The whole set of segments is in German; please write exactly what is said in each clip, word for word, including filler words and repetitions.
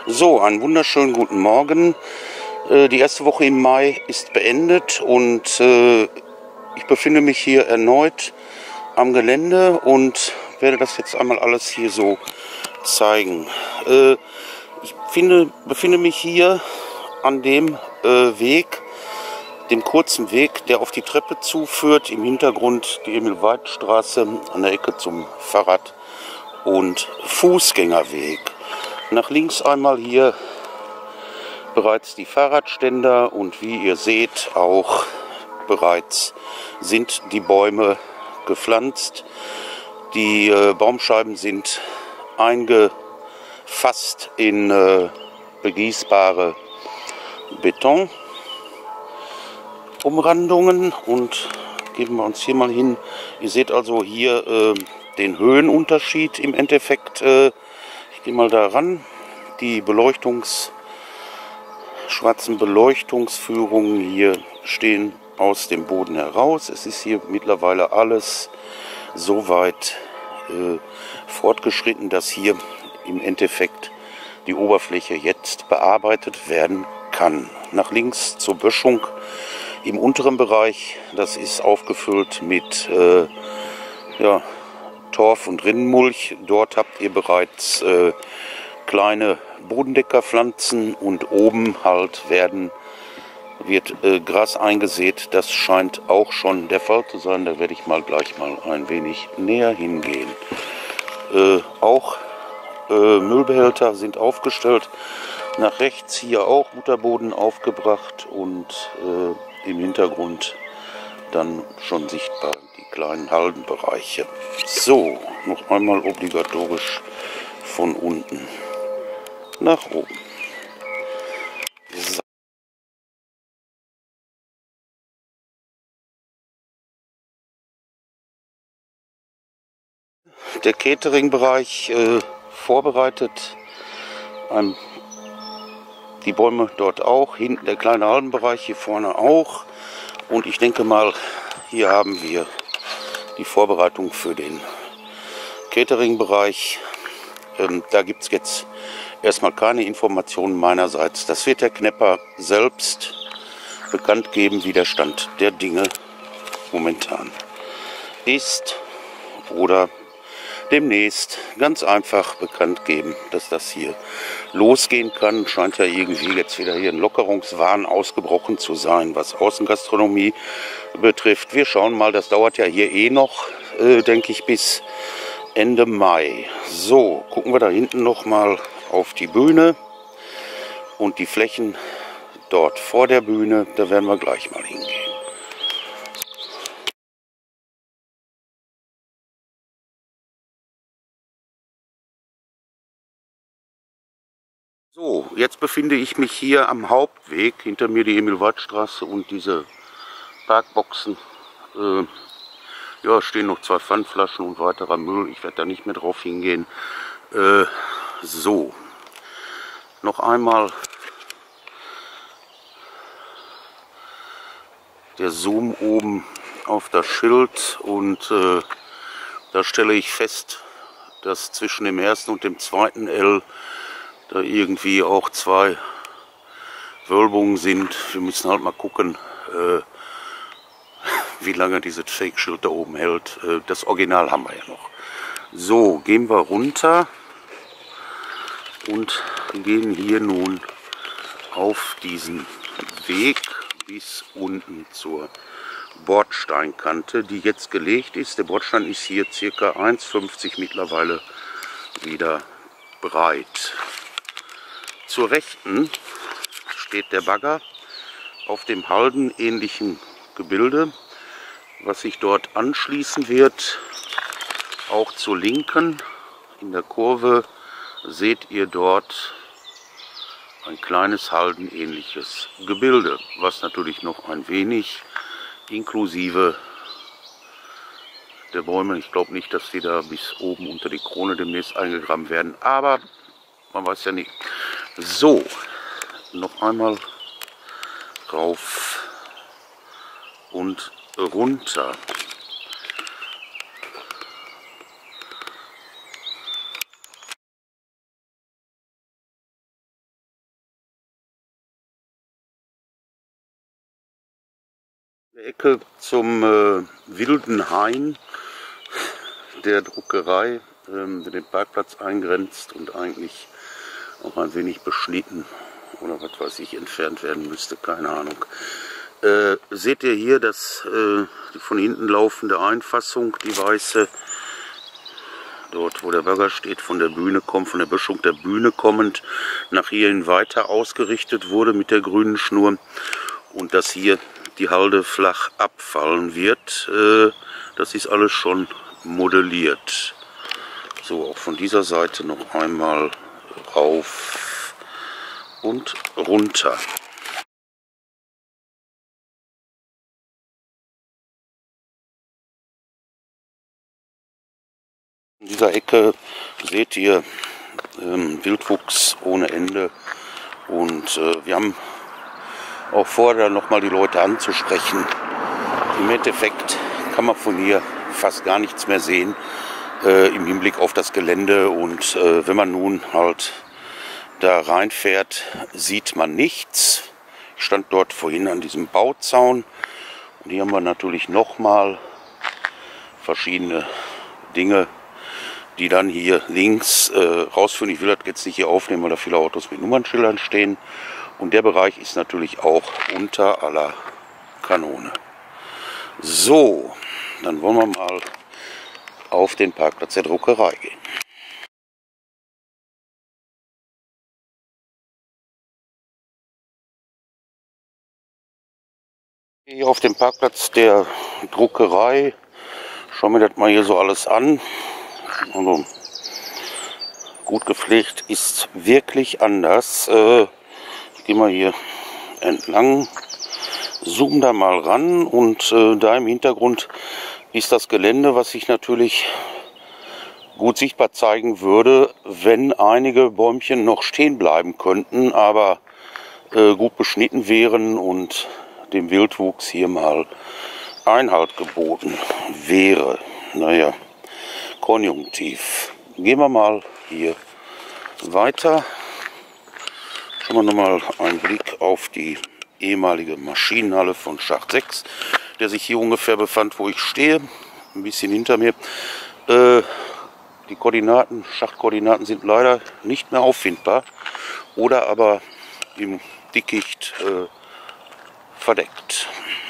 So, einen wunderschönen guten Morgen. Äh, die erste Woche im Mai ist beendet und äh, ich befinde mich hier erneut am Gelände und werde das jetzt einmal alles hier so zeigen. Äh, ich finde, befinde mich hier an dem äh, Weg, dem kurzen Weg, der auf die Treppe zuführt. Im Hintergrund die Emil-Weid-Straße an der Ecke zum Fahrrad- und Fußgängerweg. Nach links einmal hier bereits die Fahrradständer und wie ihr seht auch bereits sind die Bäume gepflanzt. Die äh, Baumscheiben sind eingefasst in äh, begießbare Betonumrandungen und geben wir uns hier mal hin. Ihr seht also hier äh, den Höhenunterschied im Endeffekt. Äh, ich gehe mal da ran. Die Beleuchtungs, schwarzen Beleuchtungsführungen hier stehen aus dem Boden heraus. Es ist hier mittlerweile alles so weit äh, fortgeschritten, dass hier im Endeffekt die Oberfläche jetzt bearbeitet werden kann. Nach links zur Böschung im unteren Bereich, das ist aufgefüllt mit äh, ja, Torf und Rinnenmulch. Dort habt ihr bereits äh, kleine Bodendeckerpflanzen und oben halt werden, wird äh, Gras eingesät. Das scheint auch schon der Fall zu sein. Da werde ich mal gleich mal ein wenig näher hingehen. Äh, auch äh, Müllbehälter sind aufgestellt. Nach rechts hier auch Mutterboden aufgebracht und äh, im Hintergrund dann schon sichtbar die kleinen Haldenbereiche. So, noch einmal obligatorisch von unten nach oben. So. Der Catering-Bereich äh, vorbereitet. Ein, die Bäume dort auch, hinten der kleine Haldenbereich, hier vorne auch. Und ich denke mal, hier haben wir die Vorbereitung für den Catering-Bereich. Ähm, da gibt es jetzt erstmal keine Informationen meinerseits. Das wird der Knepper selbst bekannt geben, wie der Stand der Dinge momentan ist oder demnächst ganz einfach bekannt geben, dass das hier losgehen kann. Scheint ja irgendwie jetzt wieder hier ein Lockerungswahn ausgebrochen zu sein, was Außengastronomie betrifft. Wir schauen mal, das dauert ja hier eh noch, äh, denke ich, bis Ende Mai. So, gucken wir da hinten noch mal auf die Bühne und die Flächen dort vor der Bühne. Da werden wir gleich mal hingehen. So, jetzt befinde ich mich hier am Hauptweg. Hinter mir die Emil-Weid-Straße und diese Parkboxen. Äh, ja, stehen noch zwei Pfandflaschen und weiterer Müll. Ich werde da nicht mehr drauf hingehen. Äh, so, noch einmal der Zoom oben auf das Schild und äh, da stelle ich fest, dass zwischen dem ersten und dem zweiten L da irgendwie auch zwei Wölbungen sind. Wir müssen halt mal gucken, äh, wie lange dieses Fake-Schild da oben hält. Äh, das Original haben wir ja noch. So, gehen wir runter und gehen hier nun auf diesen Weg bis unten zur Bordsteinkante, die jetzt gelegt ist. Der Bordstein ist hier ca. eins fünfzig mittlerweile wieder breit. Zur Rechten steht der Bagger auf dem haldenähnlichen Gebilde, was sich dort anschließen wird. Auch zur Linken in der Kurve seht ihr dort ein kleines haldenähnliches Gebilde, was natürlich noch ein wenig inklusive der Bäume, ich glaube nicht, dass die da bis oben unter die Krone demnächst eingegraben werden, aber man weiß ja nicht. So, noch einmal rauf und runter. Ecke zum äh, wilden Hain der Druckerei, ähm, der den Parkplatz eingrenzt und eigentlich auch ein wenig beschnitten oder was weiß ich entfernt werden müsste, keine Ahnung. Äh, seht ihr hier, dass äh, die von hinten laufende Einfassung, die weiße, dort wo der Bagger steht, von der Bühne kommt, von der Böschung der Bühne kommend, nach hierhin weiter ausgerichtet wurde mit der grünen Schnur und dass hier die Halde flach abfallen wird. Äh, das ist alles schon modelliert. So, auch von dieser Seite noch einmal rauf und runter. In dieser Ecke seht ihr ähm, Wildwuchs ohne Ende und äh, wir haben auch vor, da nochmal die Leute anzusprechen. Im Endeffekt kann man von hier fast gar nichts mehr sehen äh, im Hinblick auf das Gelände und äh, wenn man nun halt da reinfährt, sieht man nichts. Ich stand dort vorhin an diesem Bauzaun und hier haben wir natürlich nochmal verschiedene Dinge, die dann hier links äh, rausführen. Ich will das jetzt nicht hier aufnehmen, weil da viele Autos mit Nummernschildern stehen. Und der Bereich ist natürlich auch unter aller Kanone. So, dann wollen wir mal auf den Parkplatz der Druckerei gehen. Hier auf dem Parkplatz der Druckerei, schauen wir das mal hier so alles an. Also, gut gepflegt ist wirklich anders. Äh, ich gehe mal hier entlang, zoom da mal ran und äh, da im Hintergrund ist das Gelände, was sich natürlich gut sichtbar zeigen würde, wenn einige Bäumchen noch stehen bleiben könnten, aber äh, gut beschnitten wären und dem Wildwuchs hier mal Einhalt geboten wäre. Naja, Konjunktiv. Gehen wir mal hier weiter. Schauen wir nochmal einen Blick auf die ehemalige Maschinenhalle von Schacht sechs, der sich hier ungefähr befand, wo ich stehe, ein bisschen hinter mir. Äh, die Koordinaten, Schachtkoordinaten sind leider nicht mehr auffindbar oder aber im Dickicht äh, verdeckt.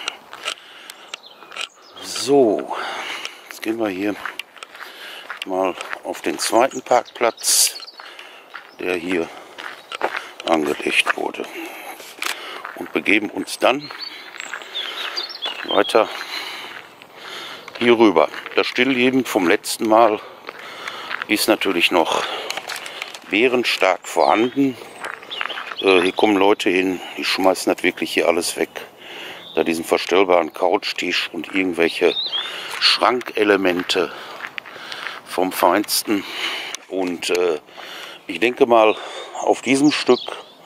So, jetzt gehen wir hier mal auf den zweiten Parkplatz, der hier angelegt wurde, und begeben uns dann weiter hier rüber. Das Stillleben vom letzten Mal ist natürlich noch bärenstark vorhanden. Äh, hier kommen Leute hin, die schmeißen das wirklich hier alles weg. Da diesen verstellbaren Couchtisch und irgendwelche Schrankelemente vom Feinsten. Und äh, ich denke mal, auf diesem Stück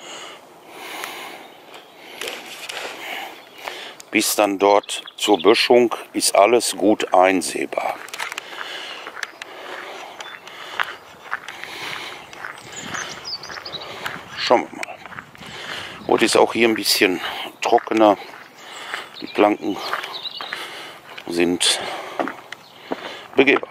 bis dann dort zur Böschung ist alles gut einsehbar. Schauen wir mal. Heute ist auch hier ein bisschen trockener. Die Planken sind begehbar.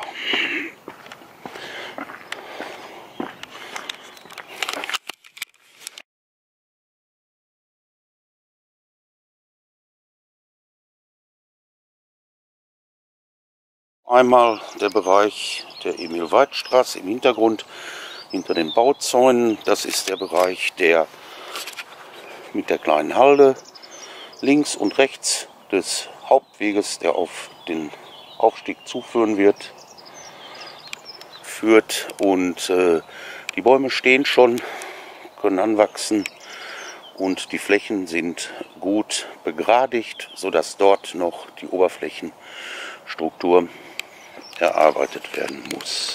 Einmal der Bereich der Emil-Weid-Straße im Hintergrund, hinter den Bauzäunen. Das ist der Bereich, der mit der kleinen Halde links und rechts des Hauptweges, der auf den Aufstieg zuführen wird, führt. Und äh, die Bäume stehen schon, können anwachsen und die Flächen sind gut begradigt, sodass dort noch die Oberflächenstruktur erarbeitet werden muss.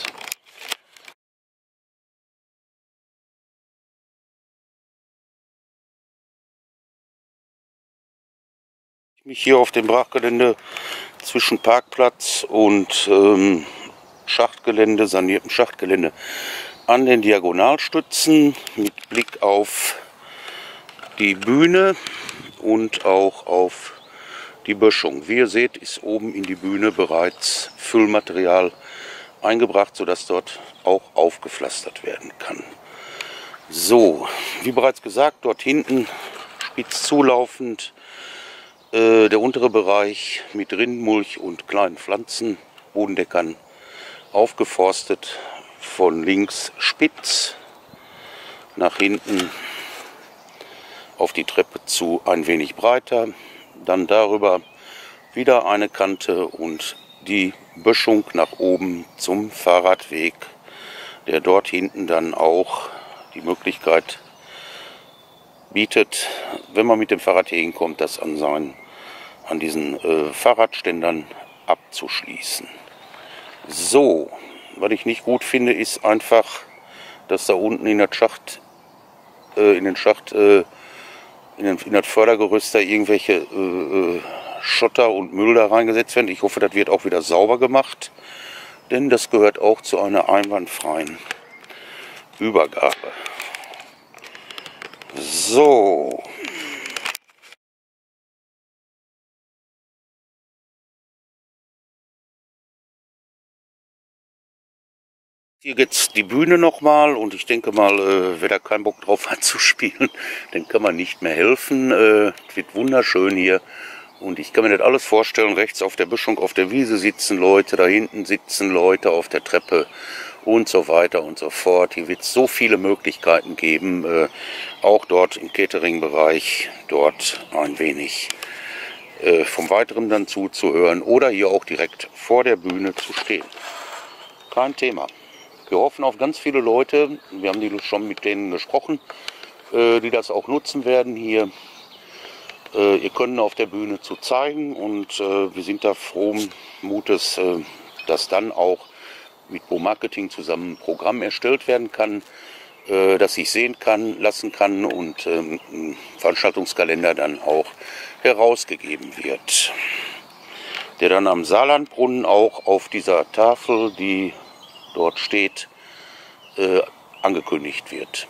Ich mich hier auf dem Brachgelände zwischen Parkplatz und ähm, Schachtgelände, saniertem Schachtgelände, an den Diagonalstützen mit Blick auf die Bühne und auch auf die Böschung. Wie ihr seht, ist oben in die Bühne bereits Füllmaterial eingebracht, sodass dort auch aufgepflastert werden kann. So, wie bereits gesagt, dort hinten spitz zulaufend äh, der untere Bereich mit Rindenmulch und kleinen Pflanzen, Bodendeckern aufgeforstet, von links spitz nach hinten auf die Treppe zu ein wenig breiter, dann darüber wieder eine Kante und die Böschung nach oben zum Fahrradweg, der dort hinten dann auch die Möglichkeit bietet, wenn man mit dem Fahrrad hier hinkommt, das an, seinen, an diesen äh, Fahrradständern abzuschließen. So, was ich nicht gut finde, ist einfach, dass da unten in, der Schacht, äh, in den Schacht, äh, in, den, in das Fördergerüst da irgendwelche äh, Schotter und Müll da reingesetzt werden. Ich hoffe, das wird auch wieder sauber gemacht, denn das gehört auch zu einer einwandfreien Übergabe. So. Hier geht's die Bühne nochmal und ich denke mal, äh, wer da keinen Bock drauf hat zu spielen, den kann man nicht mehr helfen. Äh, es wird wunderschön hier und ich kann mir das alles vorstellen. Rechts auf der Böschung, auf der Wiese sitzen Leute, da hinten sitzen Leute auf der Treppe und so weiter und so fort. Hier wird es so viele Möglichkeiten geben, äh, auch dort im Catering-Bereich, dort ein wenig äh, vom Weiteren dann zuzuhören oder hier auch direkt vor der Bühne zu stehen. Kein Thema. Wir hoffen auf ganz viele Leute, wir haben die schon mit denen gesprochen, äh, die das auch nutzen werden hier. Äh, ihr könnt auf der Bühne zu zeigen und äh, wir sind da frohen Mutes, äh, dass dann auch mit Bo Marketing zusammen ein Programm erstellt werden kann, äh, das ich sehen kann, lassen kann und ähm, ein Veranstaltungskalender dann auch herausgegeben wird, der dann am Saarlandbrunnen auch auf dieser Tafel, die dort steht, äh, angekündigt wird.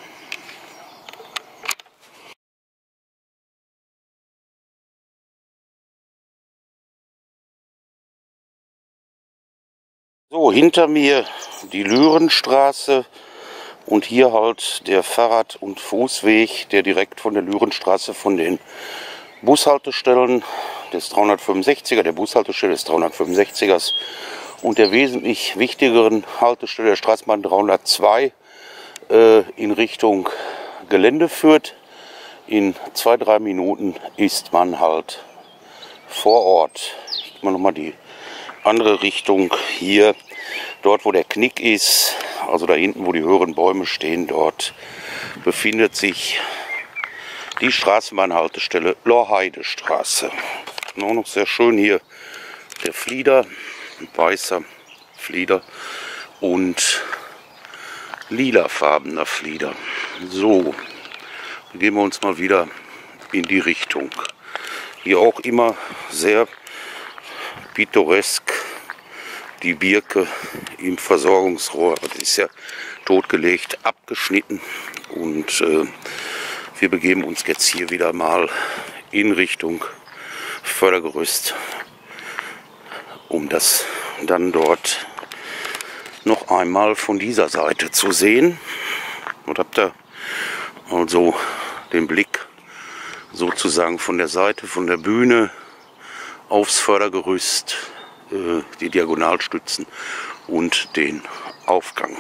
So, hinter mir die Lürenstraße und hier halt der Fahrrad- und Fußweg, der direkt von der Lürenstraße, von den Bushaltestellen des dreihundertfünfundsechziger, der Bushaltestelle des dreihundertfünfundsechzigers und der wesentlich wichtigeren Haltestelle der Straßenbahn dreihundertzwei äh, in Richtung Gelände führt. In zwei, drei Minuten ist man halt vor Ort. Ich mache nochmal die andere Richtung hier, dort wo der Knick ist, also da hinten, wo die höheren Bäume stehen, dort befindet sich die Straßenbahnhaltestelle Lorheidestraße. Auch noch sehr schön hier der Flieder, ein weißer Flieder und lilafarbener Flieder. So, begeben wir uns mal wieder in die Richtung. Hier auch immer sehr pittoresk die Birke im Versorgungsrohr. Das ist ja totgelegt, abgeschnitten und äh, wir begeben uns jetzt hier wieder mal in Richtung Fördergerüst, um das dann dort noch einmal von dieser Seite zu sehen. Und habt ihr also den Blick sozusagen von der Seite, von der Bühne aufs Fördergerüst, äh, die Diagonalstützen und den Aufgang.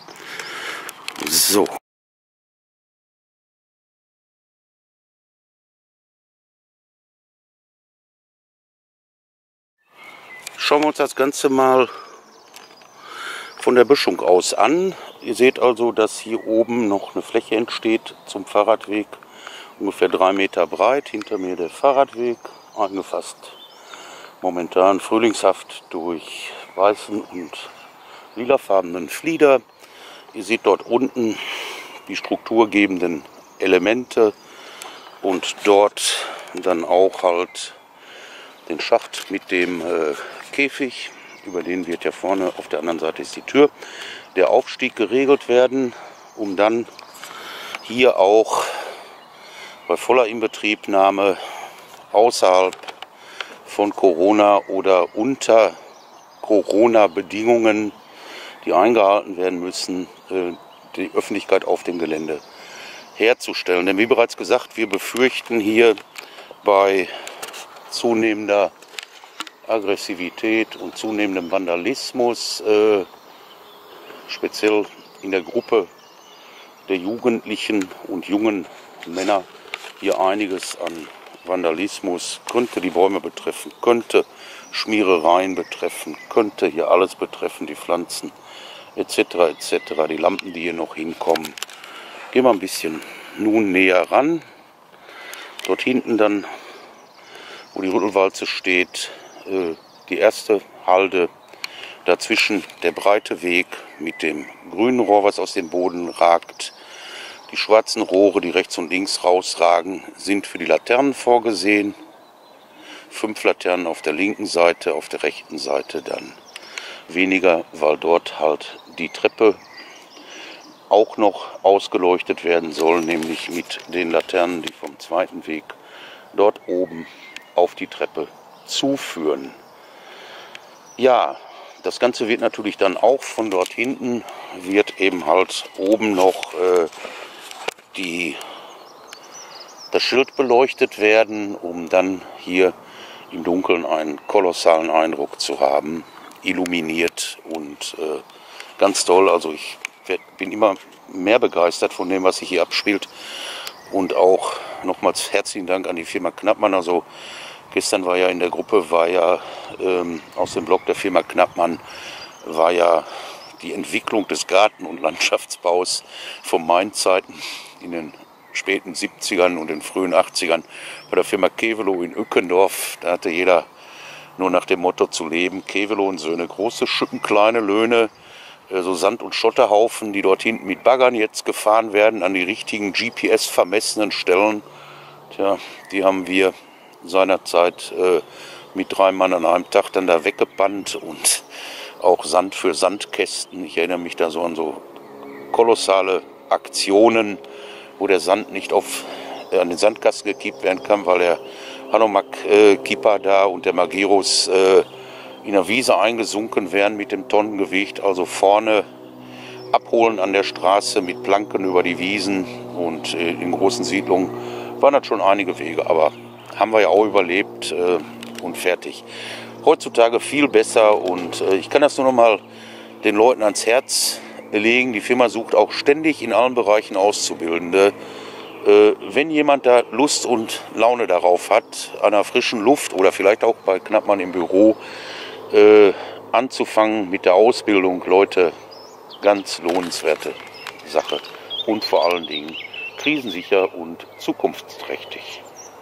So. Schauen wir uns das Ganze mal von der Böschung aus an. Ihr seht also, dass hier oben noch eine Fläche entsteht zum Fahrradweg, ungefähr drei Meter breit. Hinter mir der Fahrradweg, eingefasst momentan frühlingshaft durch weißen und lilafarbenen Flieder. Ihr seht dort unten die strukturgebenden Elemente und dort dann auch halt den Schacht mit dem äh, Käfig, über den wird ja vorne auf der anderen Seite ist die Tür, der Aufstieg geregelt werden, um dann hier auch bei voller Inbetriebnahme außerhalb von Corona oder unter Corona-Bedingungen, die eingehalten werden müssen, die Öffentlichkeit auf dem Gelände herzustellen. Denn wie bereits gesagt, wir befürchten hier bei zunehmender Aggressivität und zunehmendem Vandalismus, äh, speziell in der Gruppe der Jugendlichen und jungen Männer, hier einiges an Vandalismus, könnte die Bäume betreffen, könnte Schmierereien betreffen, könnte hier alles betreffen, die Pflanzen et cetera et cetera, die Lampen, die hier noch hinkommen. Gehen wir ein bisschen nun näher ran. Dort hinten dann, wo die Rüttelwalze steht, äh, die erste Halde. Dazwischen der breite Weg mit dem grünen Rohr, was aus dem Boden ragt. Die schwarzen Rohre, die rechts und links rausragen, sind für die Laternen vorgesehen. Fünf Laternen auf der linken Seite, auf der rechten Seite dann weniger, weil dort halt die Treppe auch noch ausgeleuchtet werden soll, nämlich mit den Laternen, die vom zweiten Weg dort oben auf die Treppe zuführen. Ja, das Ganze wird natürlich dann auch von dort hinten, wird eben halt oben noch äh, die, das Schild beleuchtet werden, um dann hier im Dunkeln einen kolossalen Eindruck zu haben, illuminiert und äh, ganz toll. Also ich werd, bin immer mehr begeistert von dem, was sich hier abspielt. Und auch nochmals herzlichen Dank an die Firma Knappmann. Also gestern war ja in der Gruppe, war ja ähm, aus dem Blog der Firma Knappmann, war ja die Entwicklung des Garten- und Landschaftsbaus von Main-Zeiten in den späten siebzigern und den frühen achtzigern bei der Firma Kevelo in Ückendorf. Da hatte jeder nur nach dem Motto zu leben, Kevelo und Söhne, große Schüppen, kleine Löhne, äh, so Sand- und Schotterhaufen, die dort hinten mit Baggern jetzt gefahren werden an die richtigen G P S-vermessenen Stellen. Tja, die haben wir seinerzeit äh, mit drei Mann an einem Tag dann da weggebannt und auch Sand für Sandkästen. Ich erinnere mich da so an so kolossale Aktionen, wo der Sand nicht auf, äh, an den Sandkasten gekippt werden kann, weil der Hanomag-Kipper äh, da und der Magirus äh, in der Wiese eingesunken wären mit dem Tonnengewicht. Also vorne abholen an der Straße mit Planken über die Wiesen und äh, in großen Siedlungen waren das schon einige Wege, aber haben wir ja auch überlebt äh, und fertig. Heutzutage viel besser und äh, ich kann das nur noch mal den Leuten ans Herz legen. Die Firma sucht auch ständig in allen Bereichen Auszubildende. Äh, wenn jemand da Lust und Laune darauf hat, an der frischen Luft oder vielleicht auch bei Knappmann im Büro äh, anzufangen mit der Ausbildung, Leute, ganz lohnenswerte Sache und vor allen Dingen krisensicher und zukunftsträchtig.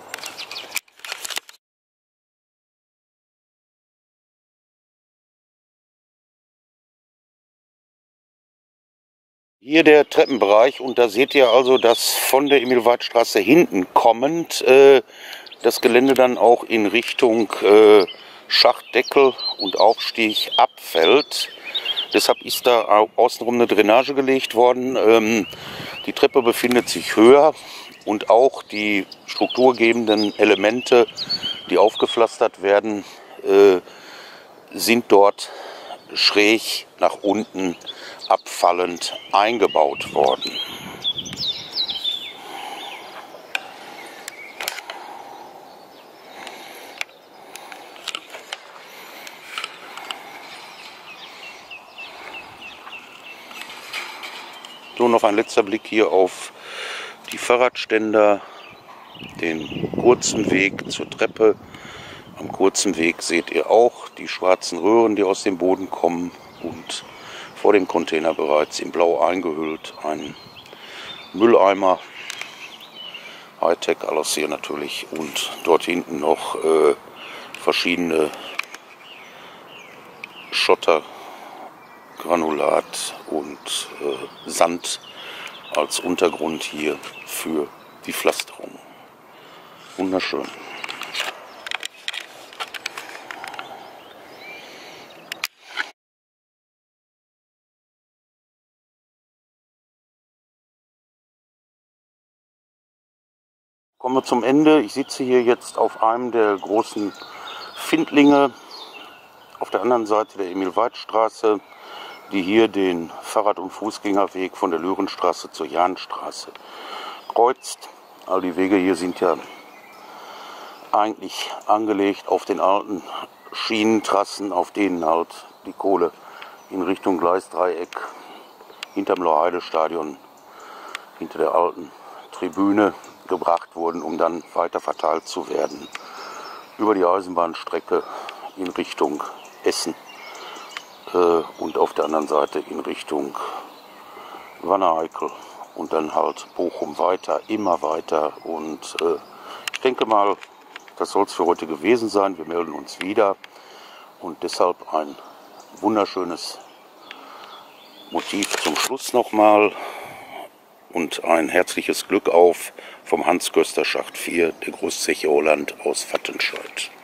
Hier der Treppenbereich und da seht ihr also, dass von der Emil-Wald-Straße hinten kommend äh, das Gelände dann auch in Richtung äh, Schachtdeckel und Aufstieg abfällt. Deshalb ist da außenrum eine Drainage gelegt worden. Ähm, die Treppe befindet sich höher und auch die strukturgebenden Elemente, die aufgepflastert werden, äh, sind dort schräg nach unten abfallend eingebaut worden. So, noch ein letzter Blick hier auf die Fahrradständer, den kurzen Weg zur Treppe. Am kurzen Weg seht ihr auch die schwarzen Röhren, die aus dem Boden kommen und vor dem Container bereits in Blau eingehüllt ein Mülleimer, Hightech alles hier natürlich und dort hinten noch äh, verschiedene Schottergranulat und äh, Sand als Untergrund hier für die Pflasterung. Wunderschön. Kommen wir zum Ende. Ich sitze hier jetzt auf einem der großen Findlinge. Auf der anderen Seite der Emil-Weid-Straße, die hier den Fahrrad- und Fußgängerweg von der Löwenstraße zur Jahnstraße kreuzt. All die Wege hier sind ja eigentlich angelegt auf den alten Schienentrassen, auf denen halt die Kohle in Richtung Gleisdreieck hinterm Lorheide-Stadion, hinter der alten Tribüne gebracht wurden, um dann weiter verteilt zu werden über die Eisenbahnstrecke in Richtung Essen äh, und auf der anderen Seite in Richtung Wanne-Eickel und dann halt Bochum weiter, immer weiter. Und äh, ich denke mal, das soll es für heute gewesen sein. Wir melden uns wieder und deshalb ein wunderschönes Motiv zum Schluss nochmal und ein herzliches Glück auf vom Hans Göster Schacht vier, der Großzeche Holland aus Vattenscheid.